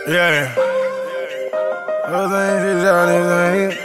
Yeah. Those ain't shit,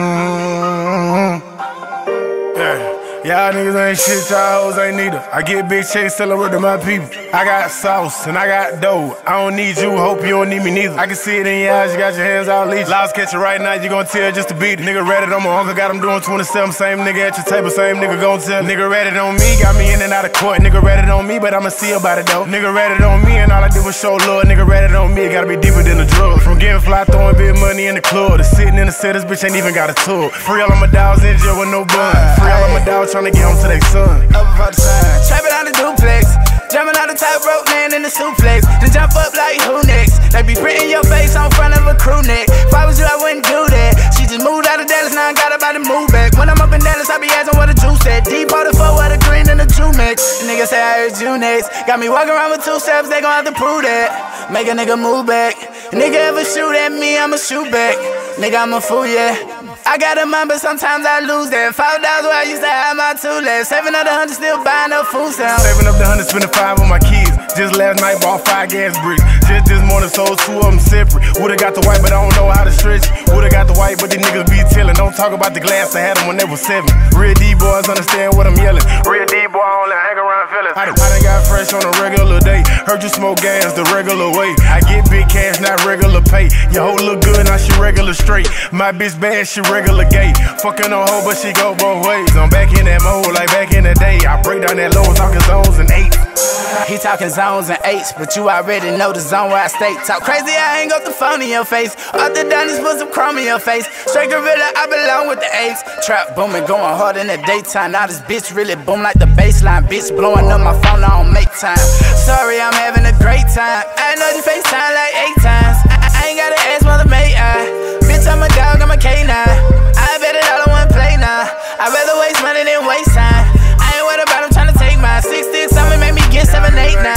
yeah. Y'all niggas ain't shit, y'all hoes ain't neither. I get big checks, sell it to my people. I got sauce and I got dough. I don't need you, hope you don't need me neither. I can see it in your eyes, you got your hands all leech. Lost catch it right now, you gon' tell just to beat it. Nigga ratted on my uncle, got him doing 27. Same nigga at your table, same nigga gon' tell. Nigga ratted on me, got me in and out of court. Nigga ratted on me, but I'ma see about it though. Nigga ratted on me and all I did was show love. Nigga ratted on me, it gotta be deeper than the drug. From getting fly, throwing big money in the club, to sitting in the set, this bitch ain't even got a tour. Free all of my dogs in jail with no bun. Free all of my dogs tryna get home to their son. Up about the side, trapping out the duplex, jumping out the top rope, man in the suplex. Then jump up like who next? They be printing your face on front of a crew neck. If I was you, I wouldn't do that. She just moved out of Dallas, now I got about to move back. When I'm up in Dallas, I be asking what the juice at. Deep the 4 with the green and the Jumex. Nigga say I heard you next. Got me walking around with 2 steps, they gon' have to prove that. Make a nigga move back. Nigga ever shoot at me, I'ma shoot back. Nigga, I'm a fool, yeah. I got a mind, but sometimes I lose that. $5 where I used to have my 2 left. 7 of the 100 still buying up food stamps. 7 of the 100, spending 5 on my kids. Just last night bought 5 gas bricks. Just this morning sold 2 of them separate. Would've got the white, but I don't know how to stretch it. Would've got the white, but these niggas be telling. Don't talk about the glass, I had them when they was 7. Real D-boys understand what I'm yelling. Real D-boy only hang around feelings. I done got fresh on a regular day. Heard you smoke gas the regular way. I get big cash, not regular pay. Your hoe look good, now she regular straight. My bitch bad, she regular gay. Fucking on hoe, but she go both ways. I'm back in that mode like back in the day. I break down that low, talking zones and 8. He talking zones and 8s, but you already know the zone where I stay. Talk crazy, I ain't got the phone in your face. Off the Donnies, put some chrome in your face. Straight gorilla, I belong with the 8s. Trap booming, going hard in the daytime. Now this bitch really boom like the baseline. Bitch blowing up my phone, I don't make time. Sorry, I'm having a great time. I know you FaceTime like 8 times. I ain't gotta ask mother mate, bitch, I'm a dog, I'm a K9. I bet it all in one play now. I'd rather waste money than waste time. I ain't worried about them trying to take mine. 6 sticks, something make me get 7, 8, 9.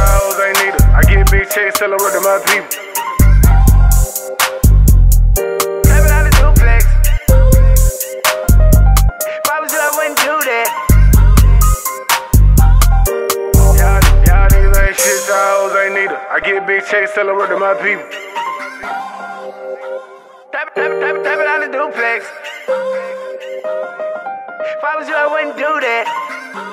I get big checks, sell it to my people. Trapping out the duplex. If I was you, I wouldn't do that. Y'all niggas ain't shit, y'all hoes ain't neither. I get big checks, sell it to my people. Trapping out the duplex. If I was you, I wouldn't do that.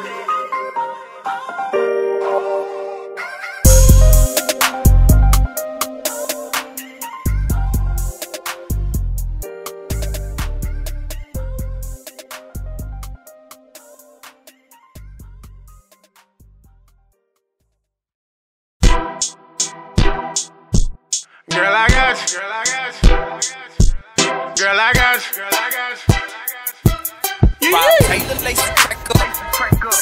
Girl, I got you. Girl, I got you. Girl, I got you. Girl, I got you. Rob Taylor, lace it, crack up.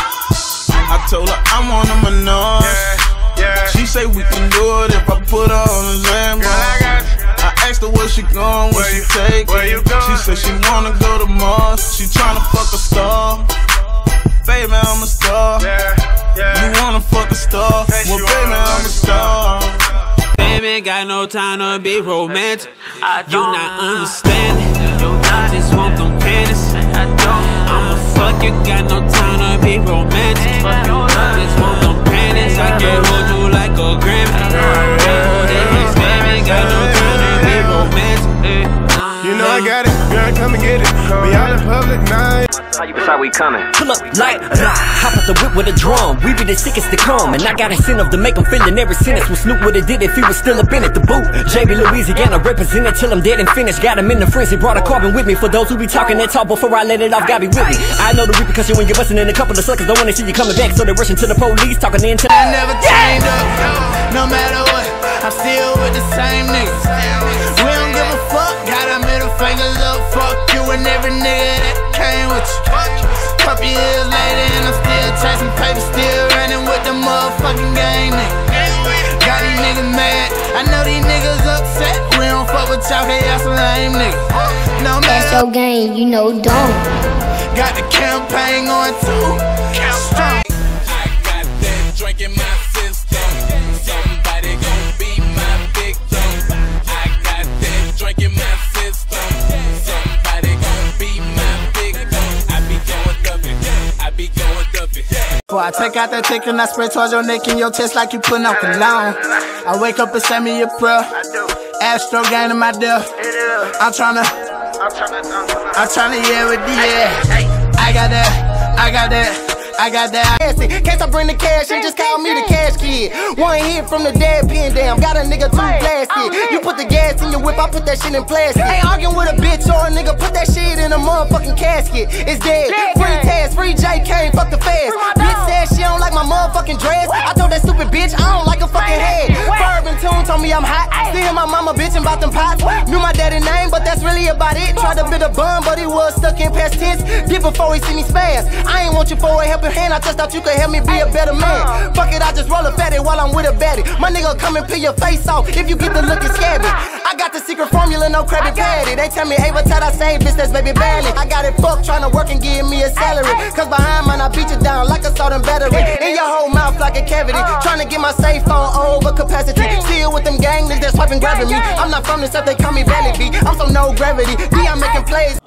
I told her I want a Menage. Yeah. She say we can do it if I put her on the Lambo. Girl, I got you. I asked her where she going, where she take where you going? She said she wanna go to Mars. She tryna fuck a star. Baby, I'm a star. Yeah. You wanna fuck a star? Yes, Well, you baby, wanna I'm a fuck a star. Baby, got no time to be romantic. You not understanding. I just want them panties. I'ma fuck you, got no time to be romantic. I just want them panties. I can hold you like a Grammy. Baby, got no time to be romantic. You know I got it, girl, come and get it. We out in public, night. That's how we coming. Pull up like hop out the whip with a drum. We be the sickest to come, and I got incentive to make them feel in every sentence. When Snoop would've did if he was still up in it. The boot, JB Louisiana represented till I'm dead and finished. Got him in the frenzy, brought a carbon with me. For those who be talking that talk before I let it off, gotta be with me. I know the repercussion when you're busting in a couple of suckers. Don't wanna see you coming back, so they're rushing to the police, talking into. I never changed up, no matter what. I'm still with the same niggas. We don't give a fuck, got our middle fingers up. Fuck you and every nigga that came with you. Couple years later and I'm still chasing paper, still running with the motherfucking gang niggas. Got these niggas mad, I know these niggas upset. We don't fuck with y'all, cause y'all some lame niggas. No matter. That's your game, you know, don't. Got the campaign going too. Strong. I got that drink in my system. Somebody gon' be my victim. I got that drink in my system. Somebody gon' be my victim. I be going up it. I be going up it. Before I take out that tick and I spray towards your neck and your chest like you putting out cologne. I wake up and send me a prayer. Astro gang in my death. I'm tryna yeah with the yeah. I got that. Case I bring the cash and just call me the cash kid. One hit from the dead pen, damn, got a nigga too plastic. You put the gas in your whip, I put that shit in plastic. Ain't arguing with a bitch or a nigga, put that shit in a motherfucking casket. It's dead. Free Taz, free JK, fuck the fast. Bitch said she don't like my motherfucking dress. I told that stupid bitch I don't like her fucking head. Urban Tune told me I'm hot. Still my mama bitchin' about them pots. Knew my daddy name, but that's really about it. Tried to build a bum, but he was stuck in past tense. Did before he see me spaz. I ain't want you for a helping hand, I just thought you could help me be a better man. Fuck it, I just roll a fatty while I'm with a baddie. My nigga come and peel your face off if you get the looking scabby. I got the secret formula, no Krabby Patty. They tell me, hey, what I say, bitch, that's baby badly. I got it fucked, tryna work and give me a salary. Cause behind mine, I beat you down like a salt and battery. In your whole mouth like a cavity. Tryna get my safe on over capacity. Still with them gang niggas that's swiping grabbing me. I'm not from the stuff, they call me Valley B. I'm so no gravity. B, I'm making plays.